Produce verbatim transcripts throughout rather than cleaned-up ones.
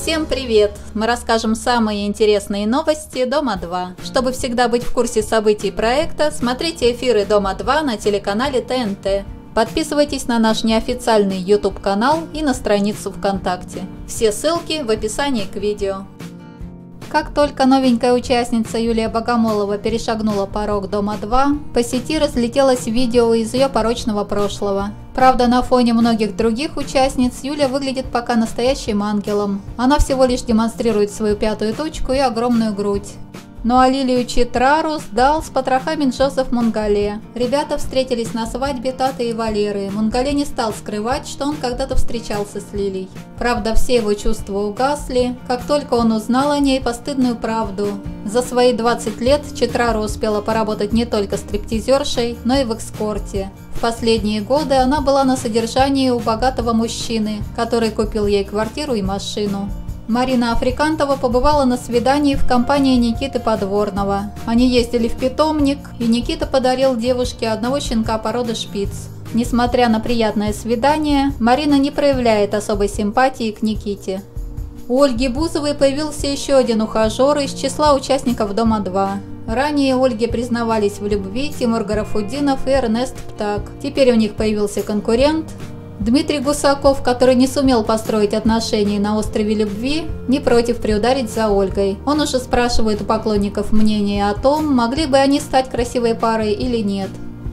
Всем привет! Мы расскажем самые интересные новости Дома два. Чтобы всегда быть в курсе событий проекта, смотрите эфиры Дома два на телеканале Т Н Т. Подписывайтесь на наш неофициальный YouTube канал и на страницу ВКонтакте. Все ссылки в описании к видео. Как только новенькая участница Юлия Богомолова перешагнула порог Дома два, по сети разлетелось видео из ее порочного прошлого. Правда, на фоне многих других участниц Юля выглядит пока настоящим ангелом. Она всего лишь демонстрирует свою пятую точку и огромную грудь. Ну а Лилию Читрару сдал с потрохами Джозеф Монгале. Ребята встретились на свадьбе Таты и Валеры. Монгале не стал скрывать, что он когда-то встречался с Лилией. Правда, все его чувства угасли, как только он узнал о ней постыдную правду. За свои двадцать лет Читрару успела поработать не только стриптизершей, но и в эскорте. В последние годы она была на содержании у богатого мужчины, который купил ей квартиру и машину. Марина Африкантова побывала на свидании в компании Никиты Подворного. Они ездили в питомник, и Никита подарил девушке одного щенка породы шпиц. Несмотря на приятное свидание, Марина не проявляет особой симпатии к Никите. У Ольги Бузовой появился еще один ухажер из числа участников Дома два. Ранее Ольге признавались в любви Тимур Гарафуддинов и Эрнест Птак. Теперь у них появился конкурент. Дмитрий Гусаков, который не сумел построить отношения на острове любви, не против приударить за Ольгой. Он уже спрашивает у поклонников мнение о том, могли бы они стать красивой парой или нет.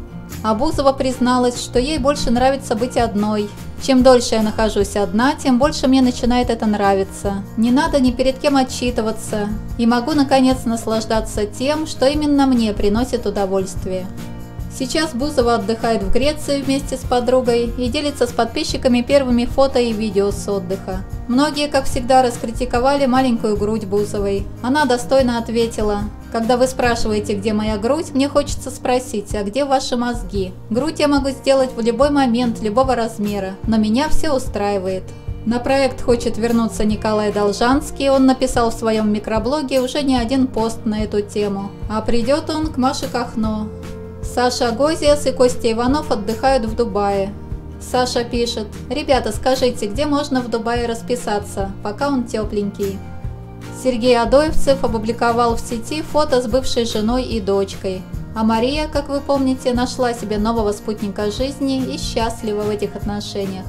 А Бузова призналась, что ей больше нравится быть одной. Чем дольше я нахожусь одна, тем больше мне начинает это нравиться. Не надо ни перед кем отчитываться. И могу наконец наслаждаться тем, что именно мне приносит удовольствие. Сейчас Бузова отдыхает в Греции вместе с подругой и делится с подписчиками первыми фото и видео с отдыха. Многие, как всегда, раскритиковали маленькую грудь Бузовой. Она достойно ответила: «Когда вы спрашиваете, где моя грудь, мне хочется спросить, а где ваши мозги? Грудь я могу сделать в любой момент, любого размера, но меня все устраивает». На проект хочет вернуться Николай Должанский, он написал в своем микроблоге уже не один пост на эту тему. А придет он к Маше Кахно. Саша Гозиас и Костя Иванов отдыхают в Дубае. Саша пишет: «Ребята, скажите, где можно в Дубае расписаться, пока он тепленький?» Сергей Адоевцев опубликовал в сети фото с бывшей женой и дочкой. А Мария, как вы помните, нашла себе нового спутника жизни и счастлива в этих отношениях.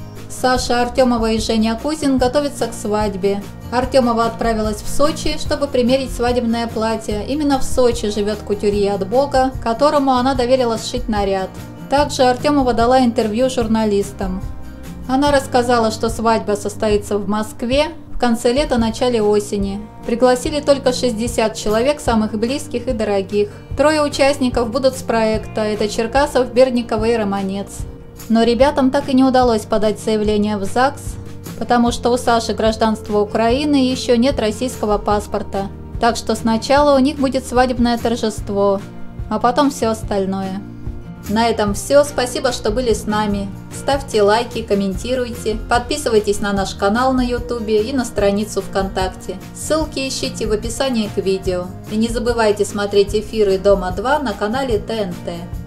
Саша Артемова и Женя Кузин готовятся к свадьбе. Артемова отправилась в Сочи, чтобы примерить свадебное платье. Именно в Сочи живет кутюрье от Бога, которому она доверила сшить наряд. Также Артемова дала интервью журналистам. Она рассказала, что свадьба состоится в Москве в конце лета, начале осени. Пригласили только шестьдесят человек, самых близких и дорогих. Трое участников будут с проекта – это Черкасов, Берникова и Романец. Но ребятам так и не удалось подать заявление в ЗАГС, потому что у Саши гражданство Украины и еще нет российского паспорта. Так что сначала у них будет свадебное торжество, а потом все остальное. На этом все. Спасибо, что были с нами. Ставьте лайки, комментируйте, подписывайтесь на наш канал на YouTube и на страницу ВКонтакте. Ссылки ищите в описании к видео. И не забывайте смотреть эфиры Дома два на канале Т Н Т.